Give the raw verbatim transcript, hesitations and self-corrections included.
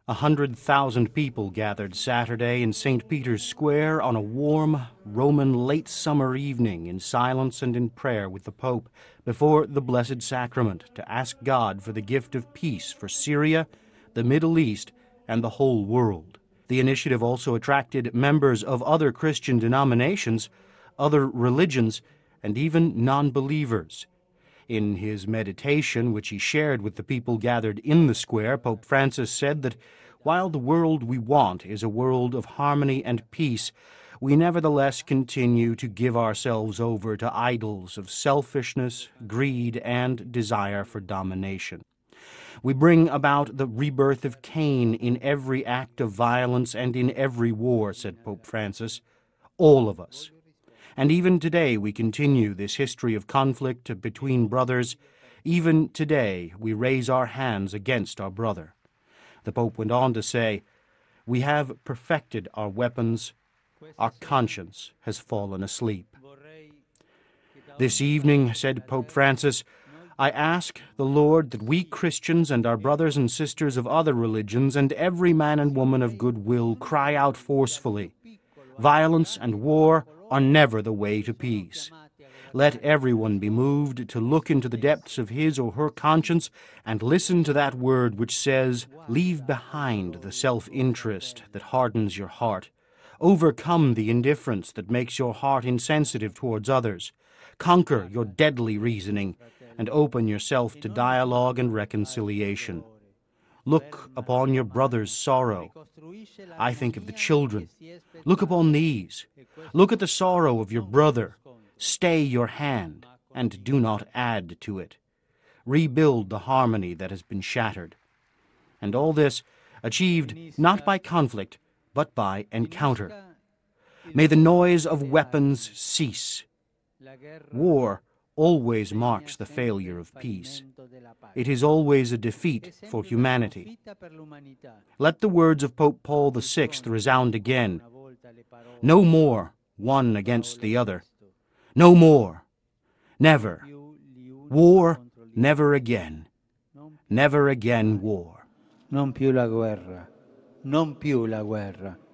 A hundred thousand people gathered Saturday in Saint Peter's Square on a warm Roman late summer evening in silence and in prayer with the Pope before the Blessed Sacrament to ask God for the gift of peace for Syria, the Middle East, and the whole world. The initiative also attracted members of other Christian denominations, other religions, and even non-believers. In his meditation, which he shared with the people gathered in the square, Pope Francis said that while the world we want is a world of harmony and peace, we nevertheless continue to give ourselves over to idols of selfishness, greed, and desire for domination. We bring about the rebirth of Cain in every act of violence and in every war, said Pope Francis, all of us. And even today we continue this history of conflict between brothers. Even today we raise our hands against our brother. The Pope went on to say, we have perfected our weapons. Our conscience has fallen asleep. This evening, said Pope Francis, I ask the Lord that we Christians and our brothers and sisters of other religions and every man and woman of good will cry out forcefully, violence and war are never the way to peace. Let everyone be moved to look into the depths of his or her conscience and listen to that word which says, leave behind the self-interest that hardens your heart. Overcome the indifference that makes your heart insensitive towards others. Conquer your deadly reasoning and open yourself to dialogue and reconciliation. Look upon your brother's sorrow. I think of the children. Look upon these. Look at the sorrow of your brother. Stay your hand, and do not add to it. Rebuild the harmony that has been shattered. And all this achieved not by conflict, but by encounter. May the noise of weapons cease. War always marks the failure of peace. It is always a defeat for humanity. Let the words of Pope Paul the Sixth resound again. No more one against the other. No more. Never. War, never again. Never again war. Non più la guerra. Non più la guerra.